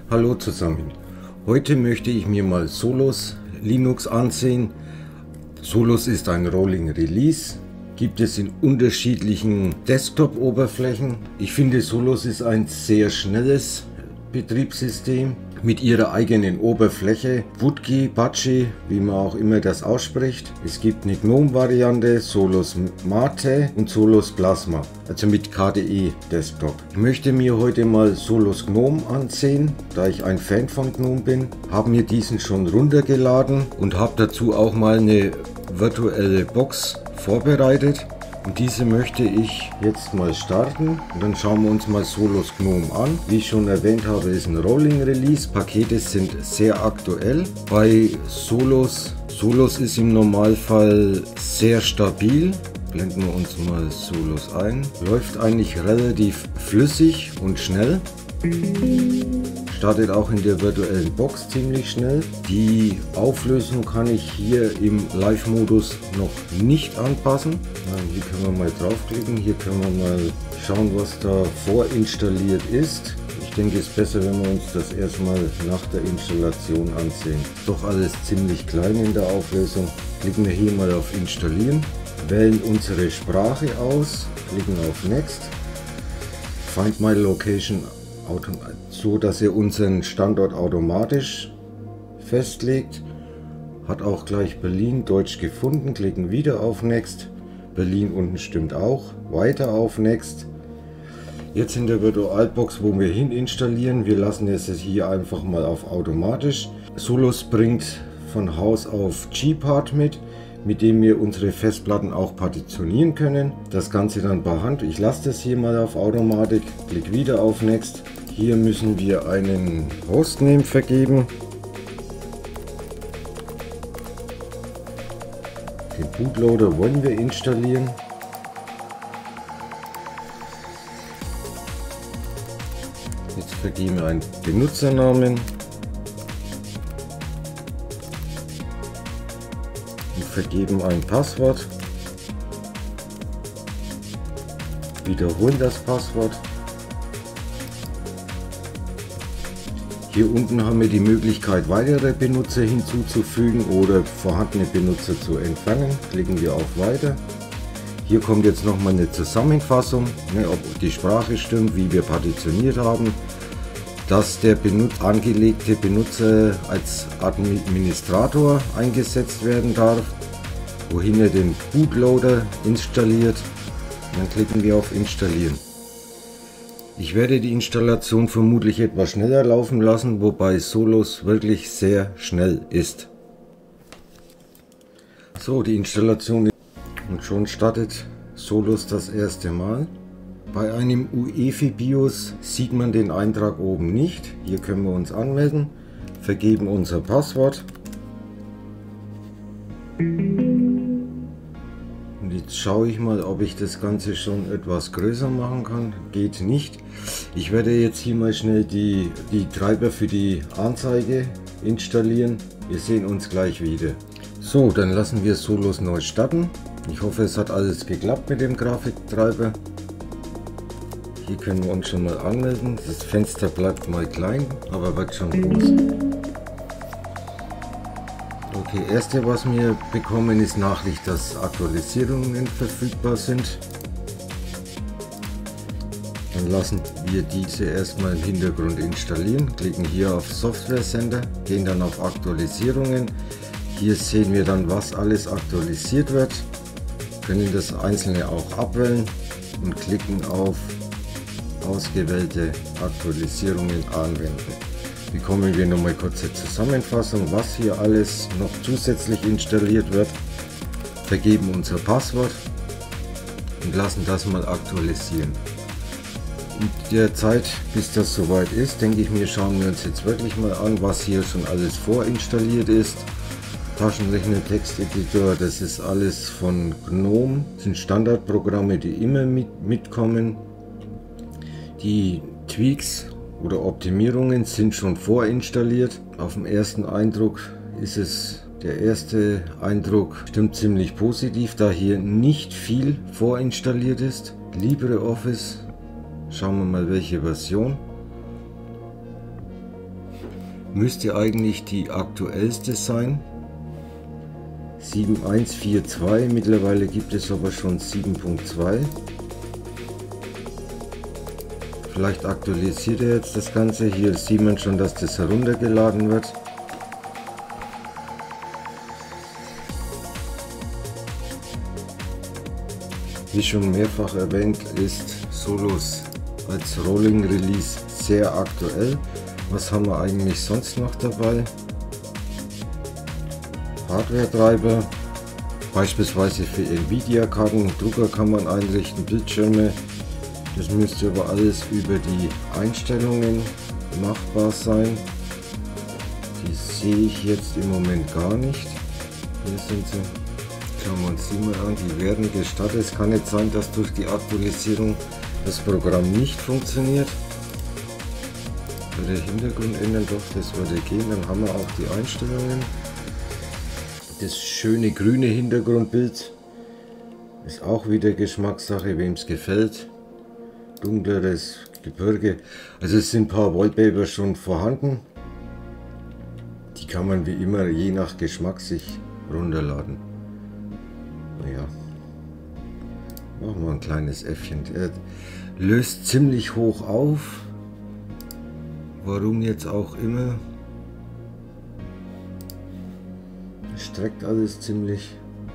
Hallo zusammen. Heute möchte ich mir mal Solus Linux ansehen. Solus ist ein Rolling Release, gibt es in unterschiedlichen Desktop-Oberflächen. Ich finde, Solus ist ein sehr schnelles Betriebssystem mit ihrer eigenen Oberfläche, Wutke, Bachi, wie man auch immer das ausspricht. Es gibt eine GNOME-Variante, Solus Mate und Solus Plasma, also mit KDE Desktop. Ich möchte mir heute mal Solus GNOME ansehen, da ich ein Fan von GNOME bin. Habe mir diesen schon runtergeladen und habe dazu auch mal eine virtuelle Box vorbereitet. Und diese möchte ich jetzt mal starten und dann schauen wir uns mal Solus GNOME an. Wie ich schon erwähnt habe, ist ein Rolling Release. Pakete sind sehr aktuell. Bei Solus ist im Normalfall sehr stabil. Blenden wir uns mal Solus ein. Läuft eigentlich relativ flüssig und schnell. Startet auch in der virtuellen Box ziemlich schnell. Die Auflösung kann ich hier im Live-Modus noch nicht anpassen. Hier können wir mal draufklicken. Hier können wir mal schauen, was da vorinstalliert ist. Ich denke, es ist besser, wenn wir uns das erstmal nach der Installation ansehen. Doch alles ziemlich klein in der Auflösung. Klicken wir hier mal auf Installieren. Wählen unsere Sprache aus. Klicken auf Next. Find My Location so, dass er unseren Standort automatisch festlegt. Hat auch gleich Berlin Deutsch gefunden. Klicken wieder auf Next. Berlin unten stimmt auch. Weiter auf Next. Jetzt in der VirtualBox, wo wir hin installieren. Wir lassen es hier einfach mal auf automatisch. Solus bringt von Haus auf Gpart mit dem wir unsere Festplatten auch partitionieren können. Das Ganze dann per Hand. Ich lasse das hier mal auf Automatik. Klick wieder auf Next. Hier müssen wir einen Hostname vergeben. Den Bootloader wollen wir installieren. Jetzt vergeben wir einen Benutzernamen. Und vergeben ein Passwort. Wiederholen das Passwort. Hier unten haben wir die Möglichkeit, weitere Benutzer hinzuzufügen oder vorhandene Benutzer zu entfernen. Klicken wir auf Weiter. Hier kommt jetzt nochmal eine Zusammenfassung, ob die Sprache stimmt, wie wir partitioniert haben, dass der angelegte Benutzer als Administrator eingesetzt werden darf, wohin er den Bootloader installiert. Und dann klicken wir auf Installieren. Ich werde die Installation vermutlich etwas schneller laufen lassen, wobei Solus wirklich sehr schnell ist. So, die Installation ist und schon startet Solus das erste Mal. Bei einem UEFI BIOS sieht man den Eintrag oben nicht. Hier können wir uns anmelden, vergeben unser Passwort. Und jetzt schaue ich mal, ob ich das Ganze schon etwas größer machen kann. Geht nicht. Ich werde jetzt hier mal schnell die Treiber für die Anzeige installieren. Wir sehen uns gleich wieder. So, dann lassen wir Solus neu starten. Ich hoffe, es hat alles geklappt mit dem Grafiktreiber. Hier können wir uns schon mal anmelden. Das Fenster bleibt mal klein, aber wird schon groß. Okay, erste was wir bekommen ist Nachricht, dass Aktualisierungen verfügbar sind. Dann lassen wir diese erstmal im Hintergrund installieren. Klicken hier auf Software Center, gehen dann auf Aktualisierungen. Hier sehen wir dann, was alles aktualisiert wird. Können das einzelne auch abwählen und klicken auf ausgewählte Aktualisierungen anwenden. Bekommen wir nochmal kurze Zusammenfassung, was hier alles noch zusätzlich installiert wird. Vergeben unser Passwort und lassen das mal aktualisieren. In der Zeit, bis das soweit ist, denke ich mir, schauen wir uns jetzt wirklich mal an, was hier schon alles vorinstalliert ist. Taschenrechner, Texteditor, das ist alles von GNOME. Das sind Standardprogramme, die immer mitkommen. Die Tweaks oder Optimierungen sind schon vorinstalliert. Auf den ersten Eindruck ist es, der erste Eindruck stimmt ziemlich positiv, da hier nicht viel vorinstalliert ist. LibreOffice, schauen wir mal welche Version. müsste eigentlich die aktuellste sein. 7.1.4.2, mittlerweile gibt es aber schon 7.2. Vielleicht aktualisiert er jetzt das Ganze. Hier sieht man schon, dass das heruntergeladen wird. Wie schon mehrfach erwähnt, ist Solos als Rolling Release sehr aktuell. Was haben wir eigentlich sonst noch dabei? Hardware-Treiber, beispielsweise für Nvidia-Karten, Drucker kann man einrichten, Bildschirme. Das müsste aber alles über die Einstellungen machbar sein. Die sehe ich jetzt im Moment gar nicht. Hier sind sie. Schauen wir uns die mal an. Die werden gestartet. Es kann nicht sein, dass durch die Aktualisierung das Programm nicht funktioniert. Würde Hintergrund ändern, doch, das würde gehen. Dann haben wir auch die Einstellungen. Das schöne grüne Hintergrundbild ist auch wieder Geschmackssache, wem es gefällt. Dunkleres Gebirge. Also es sind ein paar Wallpaper schon vorhanden. Die kann man wie immer je nach Geschmack sich runterladen. Naja, machen wir ein kleines Äffchen. Er löst ziemlich hoch auf. Warum jetzt auch immer. Streckt alles ziemlich.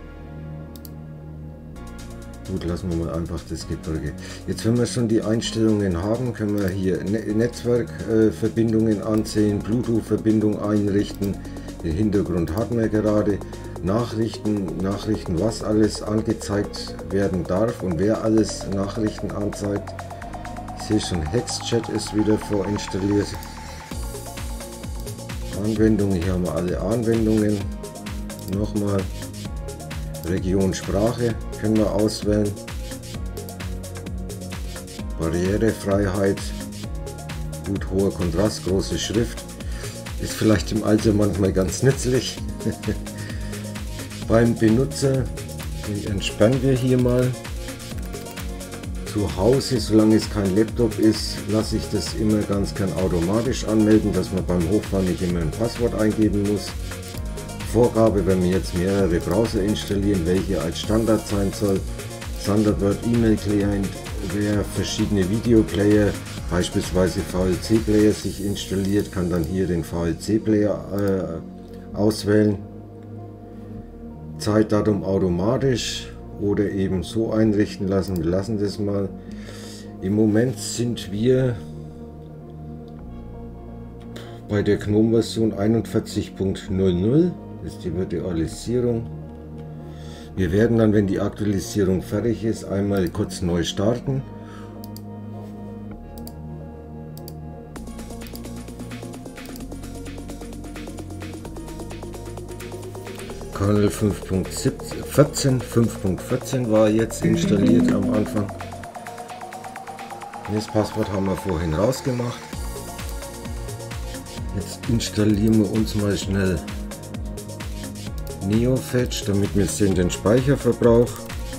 Gut, lassen wir mal einfach das Gebirge. Jetzt, wenn wir schon die Einstellungen haben, können wir hier Netzwerkverbindungen ansehen, Bluetooth-Verbindung einrichten. Den Hintergrund hatten wir gerade. Nachrichten, was alles angezeigt werden darf und wer alles Nachrichten anzeigt. Ich sehe schon, Hexchat ist wieder vorinstalliert. Anwendungen, hier haben wir alle Anwendungen. Nochmal Region Sprache können wir auswählen. Barrierefreiheit, gut hoher Kontrast, große Schrift. Ist vielleicht im Alter manchmal ganz nützlich. Beim Benutzer, den entspannen wir hier mal. Zu Hause, solange es kein Laptop ist, lasse ich das immer ganz gern automatisch anmelden, dass man beim Hochfahren nicht immer ein Passwort eingeben muss. Vorgabe, wenn wir jetzt mehrere Browser installieren, welche als Standard sein soll. Thunderbird E-Mail Client, wer verschiedene Videoplayer, beispielsweise VLC Player sich installiert, kann dann hier den VLC Player auswählen. Zeitdatum automatisch oder eben so einrichten lassen. Wir lassen das mal. Im Moment sind wir bei der GNOME-Version 41.00. Das ist die Virtualisierung. Wir werden dann, wenn die Aktualisierung fertig ist, einmal kurz neu starten. Kernel 5.14 war jetzt installiert am Anfang. Das Passwort haben wir vorhin rausgemacht. Jetzt installieren wir uns mal schnell NeoFetch, damit wir sehen den Speicherverbrauch.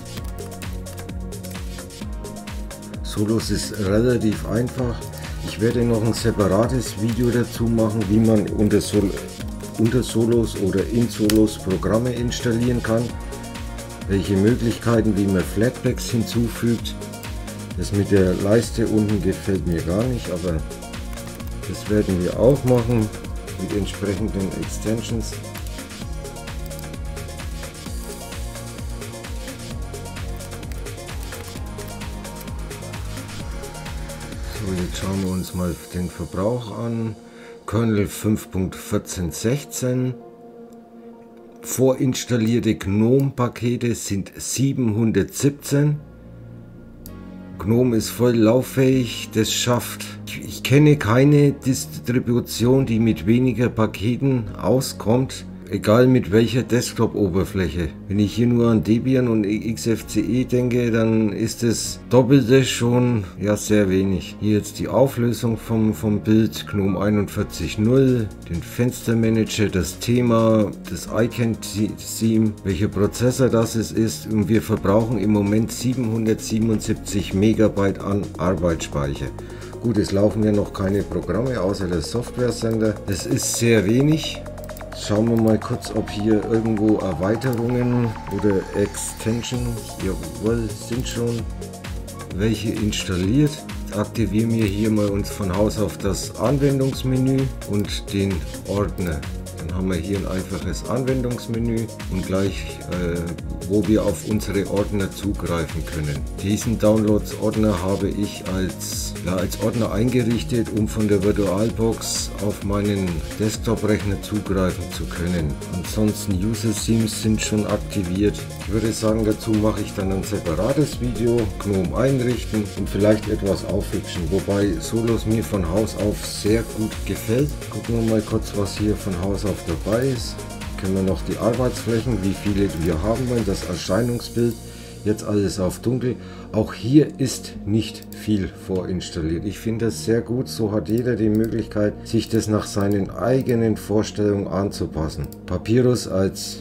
Solos ist relativ einfach. Ich werde noch ein separates Video dazu machen, wie man unter Solos oder in Solos Programme installieren kann. Welche Möglichkeiten, wie man Flatpaks hinzufügt. Das mit der Leiste unten gefällt mir gar nicht, aber das werden wir auch machen mit entsprechenden Extensions. So, jetzt schauen wir uns mal den Verbrauch an. Kernel 5.14.16. Vorinstallierte GNOME-Pakete sind 717. GNOME ist voll lauffähig, das schafft. Ich kenne keine Distribution, die mit weniger Paketen auskommt, egal mit welcher Desktop-Oberfläche. Wenn ich hier nur an Debian und XFCE denke, dann ist das Doppelte schon ja sehr wenig. Hier jetzt die Auflösung vom Bild, GNOME 41.0, den Fenstermanager, das Thema, das Icon-Theme, welcher Prozessor das ist und wir verbrauchen im Moment 777 Megabyte an Arbeitsspeicher. Gut, es laufen ja noch keine Programme außer der Software-Sender. Das ist sehr wenig. Schauen wir mal kurz, ob hier irgendwo Erweiterungen oder Extensions, jawohl, sind schon welche installiert. Aktivieren wir hier mal uns von Haus auf das Anwendungsmenü und den Ordner. Dann haben wir hier ein einfaches Anwendungsmenü und gleich wo wir auf unsere Ordner zugreifen können. Diesen Downloads-Ordner habe ich als Ordner eingerichtet, um von der VirtualBox auf meinen Desktop-Rechner zugreifen zu können. Ansonsten User-Themes sind schon aktiviert. Ich würde sagen, dazu mache ich dann ein separates Video, GNOME einrichten und vielleicht etwas aufhübschen, wobei Solos mir von Haus auf sehr gut gefällt. Gucken wir mal kurz, was hier von Haus auf dabei ist. Können wir noch die Arbeitsflächen, wie viele wir haben wollen, das Erscheinungsbild, jetzt alles auf dunkel. Auch hier ist nicht viel vorinstalliert. Ich finde das sehr gut, so hat jeder die Möglichkeit, sich das nach seinen eigenen Vorstellungen anzupassen. Papyrus als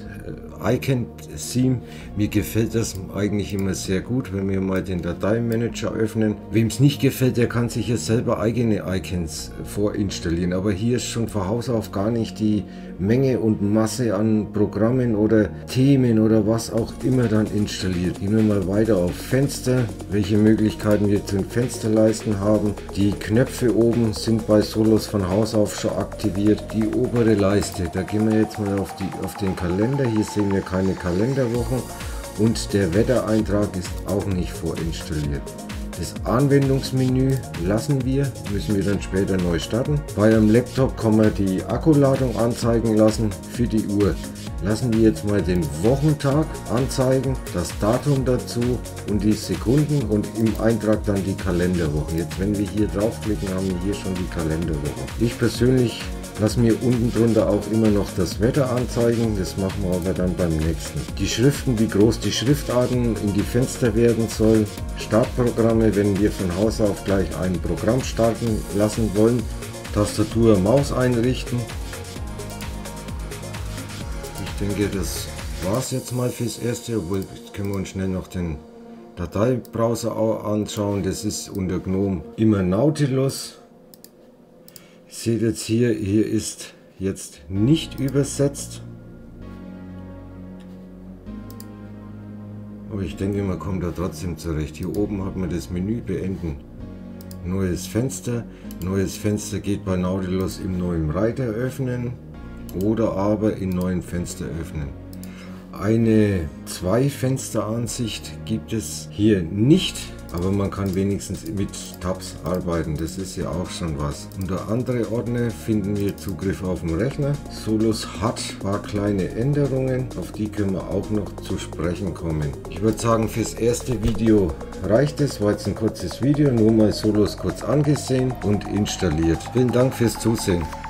Icon-Theme, mir gefällt das eigentlich immer sehr gut, wenn wir mal den Dateimanager öffnen. Wem es nicht gefällt, der kann sich hier selber eigene Icons vorinstallieren, aber hier ist schon von Haus auf gar nicht die Menge und Masse an Programmen oder Themen oder was auch immer dann installiert. Gehen wir mal weiter auf Fenster, welche Möglichkeiten wir zum Fensterleisten haben. Die Knöpfe oben sind bei Solos von Haus auf schon aktiviert. Die obere Leiste, da gehen wir jetzt mal auf den Kalender. Hier sehen wir keine Kalenderwochen und der Wettereintrag ist auch nicht vorinstalliert. Das Anwendungsmenü lassen wir, müssen wir dann später neu starten. Bei einem Laptop kann man die Akkuladung anzeigen lassen für die Uhr. Lassen wir jetzt mal den Wochentag anzeigen, das Datum dazu und die Sekunden und im Eintrag dann die Kalenderwochen. Jetzt wenn wir hier draufklicken, haben wir hier schon die Kalenderwochen. Ich persönlich lasse mir unten drunter auch immer noch das Wetter anzeigen, das machen wir aber dann beim nächsten. Die Schriften, wie groß die Schriftarten in die Fenster werden soll, Startprogramme, wenn wir von Haus auf gleich ein Programm starten lassen wollen, Tastatur, Maus einrichten. Ich denke, das war es jetzt mal fürs Erste, obwohl können wir uns schnell noch den Dateibrowser anschauen, das ist unter GNOME immer Nautilus. Ihr seht jetzt hier ist jetzt nicht übersetzt. Aber ich denke, man kommt da trotzdem zurecht. Hier oben hat man das Menü beenden. Neues Fenster. Neues Fenster geht bei Nautilus im neuen Reiter öffnen oder aber in neuen Fenster öffnen. Eine Zwei-Fenster-Ansicht gibt es hier nicht, aber man kann wenigstens mit Tabs arbeiten, das ist ja auch schon was. Unter andere Ordner finden wir Zugriff auf den Rechner. Solos hat ein paar kleine Änderungen, auf die können wir auch noch zu sprechen kommen. Ich würde sagen, fürs erste Video reicht es, war jetzt ein kurzes Video, nur mal Solos kurz angesehen und installiert. Vielen Dank fürs Zusehen.